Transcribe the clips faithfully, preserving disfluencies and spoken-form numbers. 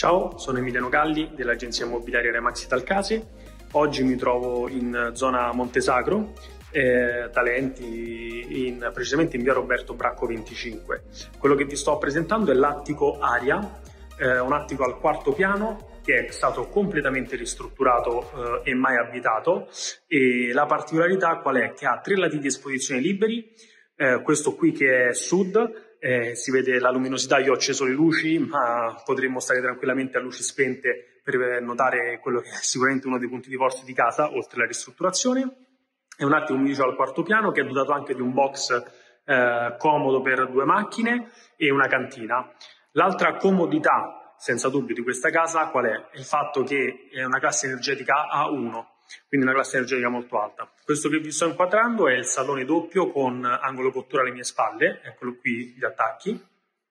Ciao, sono Emiliano Galli dell'agenzia immobiliare Remax Italcase. Oggi mi trovo in zona Montesagro, eh, Talenti, in, precisamente in via Roberto Bracco venticinque. Quello che vi sto presentando è l'attico Aria, eh, un attico al quarto piano che è stato completamente ristrutturato eh, e mai abitato. E la particolarità qual è? Che ha tre lati di esposizione liberi, eh, questo qui che è sud. Eh, si vede la luminosità, io ho acceso le luci, ma potremmo stare tranquillamente a luci spente per notare quello che è sicuramente uno dei punti di forza di casa, oltre alla ristrutturazione. È un attimo, come dicevo, al quarto piano, che è dotato anche di un box eh, comodo per due macchine e una cantina. L'altra comodità, senza dubbio, di questa casa qual è? È il fatto che è una classe energetica A uno. Quindi una classe energetica molto alta. Questo che vi sto inquadrando è il salone doppio con angolo cottura alle mie spalle, eccolo qui gli attacchi.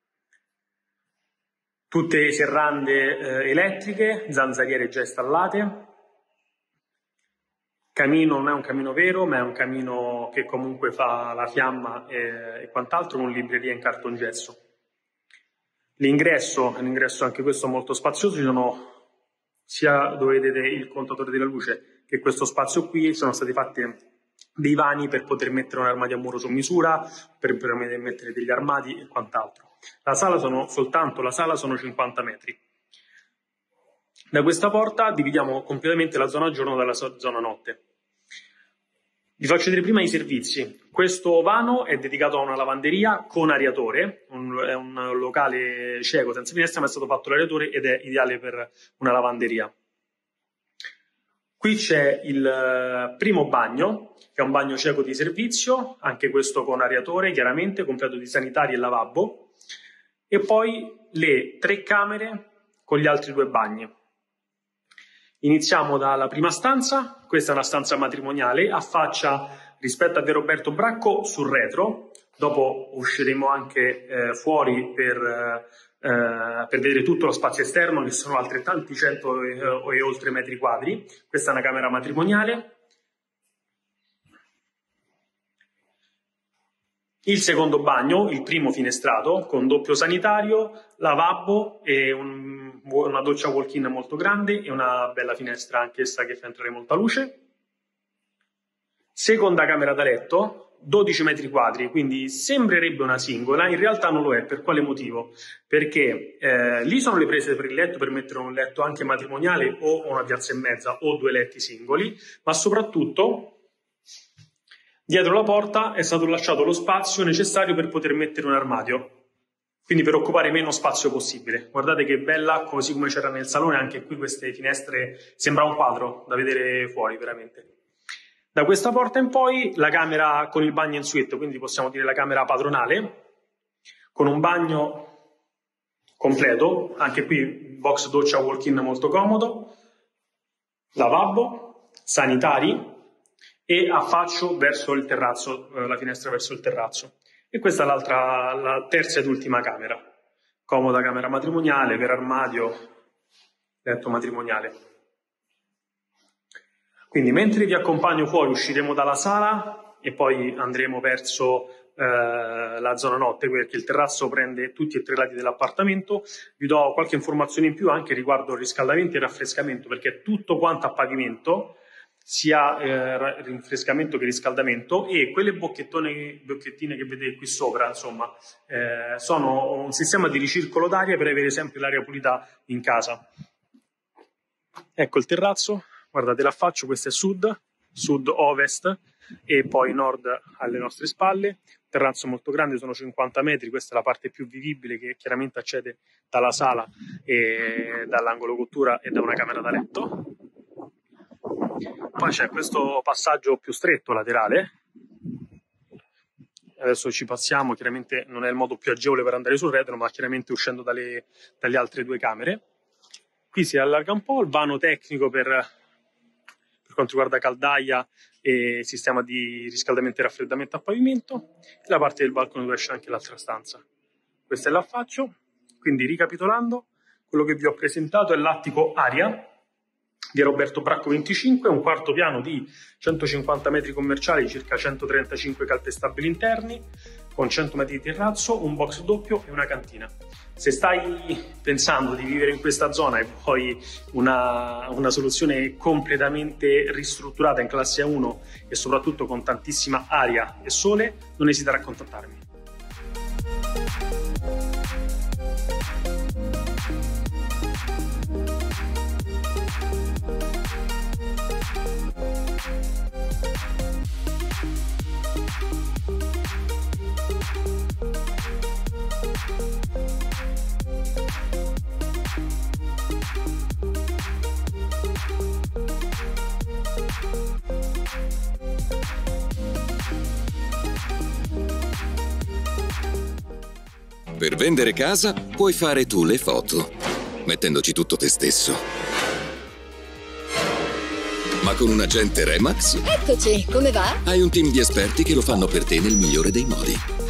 Tutte serrande eh, elettriche, zanzariere già installate. Camino non è un camino vero, ma è un camino che comunque fa la fiamma e, e quant'altro, con libreria in cartongesso. L'ingresso è un ingresso anche questo molto spazioso, ci sono sia dove vedete il contatore della luce che questo spazio qui, sono stati fatti dei vani per poter mettere un armadio a muro su misura, per, per mettere degli armadi e quant'altro. La sala sono, soltanto la sala sono cinquanta metri. Da questa porta dividiamo completamente la zona giorno dalla zona notte. Vi faccio vedere prima i servizi. Questo vano è dedicato a una lavanderia con areatore, un, è un locale cieco senza finestra, ma è stato fatto l'areatore ed è ideale per una lavanderia. Qui c'è il primo bagno, che è un bagno cieco di servizio, anche questo con areatore, chiaramente, completo di sanitari e lavabo, e poi le tre camere con gli altri due bagni. Iniziamo dalla prima stanza, questa è una stanza matrimoniale, affaccia rispetto a via Roberto Bracco sul retro, dopo usciremo anche eh, fuori per, eh, per vedere tutto lo spazio esterno, che sono altrettanti cento e, e oltre metri quadri. Questa è una camera matrimoniale. Il secondo bagno, il primo finestrato, con doppio sanitario, lavabo e un, una doccia walk-in molto grande e una bella finestra anch'essa che fa entrare molta luce. Seconda camera da letto, dodici metri quadri, quindi sembrerebbe una singola, in realtà non lo è. Per quale motivo? Perché eh, lì sono le prese per il letto, per mettere un letto anche matrimoniale o una piazza e mezza o due letti singoli, ma soprattutto dietro la porta è stato lasciato lo spazio necessario per poter mettere un armadio, quindi per occupare meno spazio possibile. Guardate che bella, così come c'era nel salone, anche qui queste finestre, sembra un quadro da vedere fuori veramente. Da questa porta in poi la camera con il bagno in suite, quindi possiamo dire la camera padronale, con un bagno completo, anche qui box doccia walk-in molto comodo, lavabo, sanitari, e affaccio verso il terrazzo, la finestra verso il terrazzo. E questa è l'altra, la terza ed ultima camera. Comoda camera matrimoniale, per armadio, letto matrimoniale. Quindi mentre vi accompagno fuori usciremo dalla sala e poi andremo verso eh, la zona notte, perché il terrazzo prende tutti e tre i lati dell'appartamento. Vi do qualche informazione in più anche riguardo riscaldamento e raffrescamento, perché è tutto quanto a pavimento, sia eh, rinfrescamento che riscaldamento, e quelle bocchettone, bocchettine che vedete qui sopra, insomma, eh, sono un sistema di ricircolo d'aria per avere sempre l'aria pulita in casa. Ecco il terrazzo, guardate l'affaccio, questo è sud, sud-ovest e poi nord alle nostre spalle. Terrazzo molto grande, sono cinquanta metri, questa è la parte più vivibile che chiaramente accede dalla sala e dall'angolo cottura e da una camera da letto. Poi c'è questo passaggio più stretto laterale, adesso ci passiamo, chiaramente non è il modo più agevole per andare sul retro, ma chiaramente uscendo dalle, dalle altre due camere. Qui si allarga un po', il vano tecnico per, per quanto riguarda caldaia e sistema di riscaldamento e raffreddamento a pavimento, e la parte del balcone dove esce anche l'altra stanza. Questo è l'affaccio, quindi ricapitolando, quello che vi ho presentato è l'attico Aria, via Roberto Bracco venticinque, un quarto piano di centocinquanta metri commerciali, circa centotrentacinque calpestabili interni, con cento metri di terrazzo, un box doppio e una cantina. Se stai pensando di vivere in questa zona e vuoi una, una soluzione completamente ristrutturata in classe A uno e soprattutto con tantissima aria e sole, non esitare a contattarmi. Per vendere casa puoi fare tu le foto, mettendoci tutto te stesso. Ma con un agente Remax Eccoci, come va? hai un team di esperti che lo fanno per te nel migliore dei modi.